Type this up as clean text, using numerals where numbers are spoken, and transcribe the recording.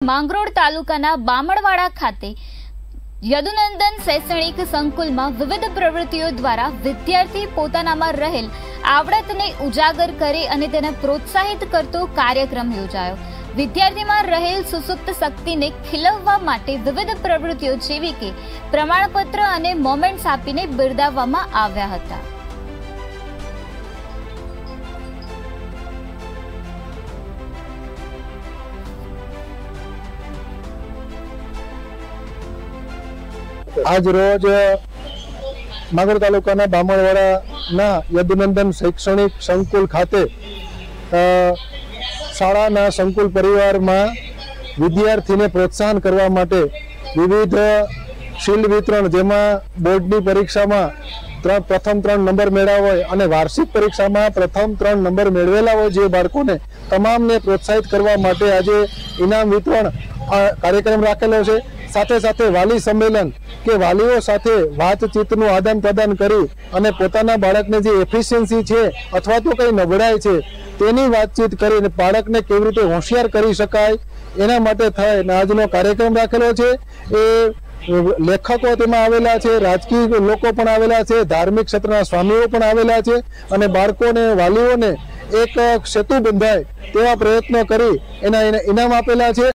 માંગરોળ તાલુકાના બામણવાડા ખાતે યદુનંદન શૈક્ષણિક સંકુલમાં વિવિધ પ્રવૃત્તિઓ દ્વારા વિદ્યાર્થી પોતાનામાં રહેલ આવડતને ઉજાગર કરે અને તેને પ્રોત્સાહિત કરતો કાર્યક્રમ યોજાયો। વિદ્યાર્થીમાં રહેલ સુસુપ્ત શક્તિને ખીલવવા માટે વિવિધ પ્રવૃત્તિઓ જેવી કે પ્રમાણપત્ર અને મોમેન્ટ્સ આપીને બિરદાવવામાં આવ્યા હતા। आज रोज માંગરોળ તાલુકાના બામણવાડાના યદુનંદન શૈક્ષણિક સંકુલ ખાતે શાળાના સંકુલ પરિવારમાં વિદ્યાર્થીને પ્રોત્સાહન કરવા માટે વિવિધ શિલ્ડ વિતરણ, જેમાં બોર્ડની પરીક્ષામાં પ્રથમ 3 નંબર મેળવ્યા હોય અને વાર્ષિક પરીક્ષામાં પ્રથમ 3 નંબર મેળવેલા હોય જે બાળકોને તમામને પ્રોત્સાહિત કરવા માટે આજે ઇનામ વિતરણ કાર્યક્રમ રાખેલો છે। સાથે સાથે વાલી સંમેલન કે વાલીઓ સાથે વાતચીતનું આદાન પ્રદાન કરી અને પોતાના બાળકને જે એફિશિયન્સી છે અથવા તો કંઈ નબળાઈ છે તેની વાતચીત કરીને બાળકને કેવી રીતે હોશિયાર કરી શકાય એના માટે થઈને આજનો કાર્યક્રમ રાખેલો છે। એ લેખકો તેમાં આવેલા છે, રાજકીય લોકો પણ આવેલા છે, ધાર્મિક ક્ષેત્રના સ્વામીઓ પણ આવેલા છે અને બાળકોને વાલીઓને એક સેતુ બંધાય તેવા પ્રયત્નો કરી એના ઇનામ આપેલા છે।